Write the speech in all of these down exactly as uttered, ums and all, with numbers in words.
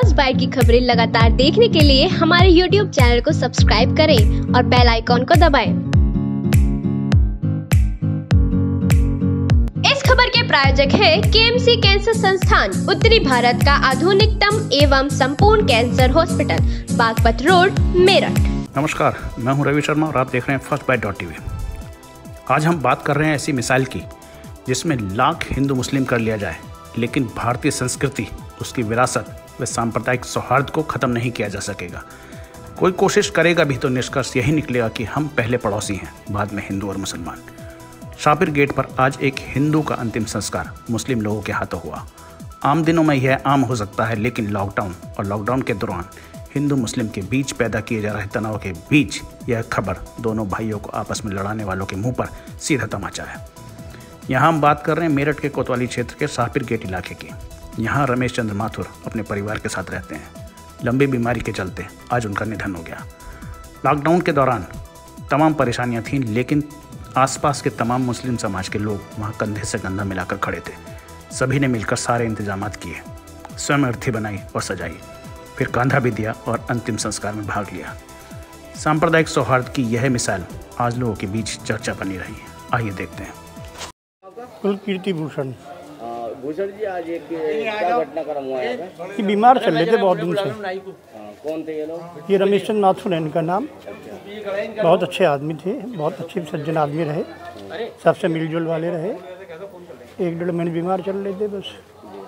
First bite की खबरें लगातार देखने के लिए हमारे यूट्यूब चैनल को सब्सक्राइब करें और बेल आइकॉन को दबाएं। इस खबर के प्रायोजक है केएमसी कैंसर संस्थान, उत्तरी भारत का आधुनिकतम एवं संपूर्ण cancer hospital, Baghpat road, Meerut. नमस्कार, मैं हूं रवि शर्मा और आप देख रहे हैं फर्स्ट बाइट डॉट टीवी। आज हम बात कर रहे हैं ऐसी मिसाइल की जिसमें लाख हिंदू मुस्लिम कर लिया जाए, लेकिन भारतीय संस्कृति, उसकी विरासत व सांप्रदायिक सौहार्द को ख़त्म नहीं किया जा सकेगा। कोई कोशिश करेगा भी तो निष्कर्ष यही निकलेगा कि हम पहले पड़ोसी हैं, बाद में हिंदू और मुसलमान। शाबिर गेट पर आज एक हिंदू का अंतिम संस्कार मुस्लिम लोगों के हाथों हुआ। आम दिनों में यह आम हो सकता है, लेकिन लॉकडाउन और लॉकडाउन के दौरान हिंदू मुस्लिम के बीच पैदा किए जा रहे तनाव के बीच यह खबर दोनों भाइयों को आपस में लड़ाने वालों के मुंह पर सीधा तमाचा है। यहाँ हम बात कर रहे हैं मेरठ के कोतवाली क्षेत्र के शाबिर गेट इलाके की। यहाँ रमेश चंद्र माथुर अपने परिवार के साथ रहते हैं। लंबी बीमारी के चलते आज उनका निधन हो गया। लॉकडाउन के दौरान तमाम परेशानियाँ थीं, लेकिन आसपास के तमाम मुस्लिम समाज के लोग वहाँ कंधे से कंधा मिलाकर खड़े थे। सभी ने मिलकर सारे इंतजामात किए, स्वयं अर्थी बनाई और सजाई, फिर कांधा भी दिया और अंतिम संस्कार में भाग लिया। सांप्रदायिक सौहार्द की यह मिसाल आज लोगों के बीच चर्चा बनी रही है। आइए देखते हैं। कीर्ति भूषण भूषण जी, आज एक क्या घटनाक्रम हुआ है? ये बीमार चल रहे थे बहुत दिन से। कौन थे ये लोग? ये रमेश चंद्र माथुर है इनका नाम। बहुत अच्छे आदमी थे, बहुत अच्छे सज्जन आदमी रहे, सबसे मिलजुल वाले रहे। एक डेढ़ महीने बीमार चल रहे थे बस।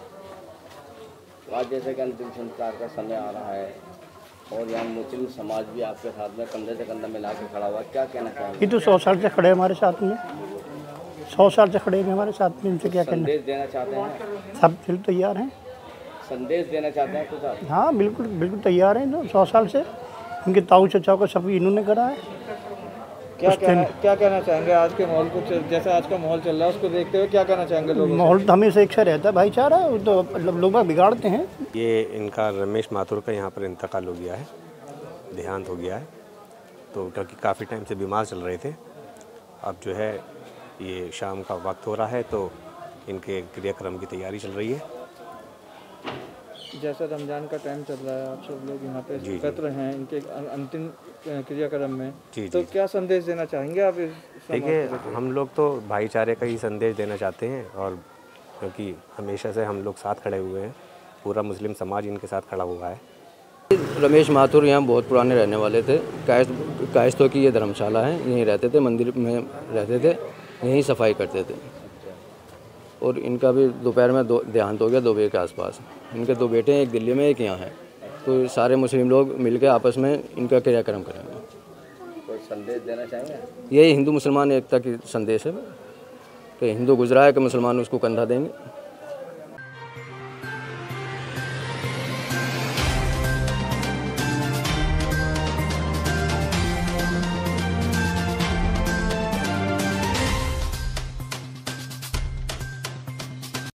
आज जैसे कि अंतिम संस्कार का समय आ रहा है और यहाँ मुस्लिम समाज भी आपके साथ में कंधे से कंधा मिला के खड़ा हुआ, क्या कहना चाहेंगे? ये तो सौ साल से खड़े हमारे साथ में, सौ साल से खड़े हैं हमारे साथ में। इनसे क्या कहना? संदेश देना चाहते हैं? सब फिर तैयार हैं। संदेश देना चाहते हैं कुछ आप? हाँ, बिल्कुल बिल्कुल तैयार हैं। तो सौ साल से इनके ताऊ चचाओं का सब इन्होंने करा है। क्या कहना क्या कहना चाहेंगे आज के माहौल को, जैसा आज का माहौल चल रहा है उसको देखते हुए क्या कहना चाहेंगे लोगों? माहौल तो हमेशा एक सा रहता है, भाईचारा, तो मतलब लोग बिगाड़ते हैं। ये इनका रमेश माथुर का यहाँ पर इंतकाल हो गया है, देहांत हो गया है। तो क्योंकि काफ़ी टाइम से बीमार चल रहे थे, अब जो है ये शाम का वक्त हो रहा है तो इनके क्रियाक्रम की तैयारी चल रही है। जैसा रमज़ान का टाइम चल रहा है, आप सब लोग यहाँ पे एकत्र हैं इनके अंतिम क्रियाक्रम में, जी, तो जी। क्या संदेश देना चाहेंगे आप? देखिए, हम लोग तो भाईचारे का ही संदेश देना चाहते हैं, और क्योंकि हमेशा से हम लोग साथ खड़े हुए हैं, पूरा मुस्लिम समाज इनके साथ खड़ा हुआ है। रमेश माथुर यहाँ बहुत पुराने रहने वाले थे। कायस्थ कायस्थों की ये धर्मशाला है, यहीं रहते थे, मंदिर में रहते थे, यहीं सफाई करते थे। और इनका भी दोपहर में दो देहांत हो गया, दो बजे के आसपास। इनके दो बेटे हैं, एक दिल्ली में, एक यहाँ है। तो सारे मुस्लिम लोग मिलकर आपस में इनका क्रियाक्रम करेंगे। कोई संदेश देना चाहेंगे? यही हिंदू मुसलमान एकता की संदेश है कि हिंदू गुजरा है कि मुसलमान उसको कंधा देंगे।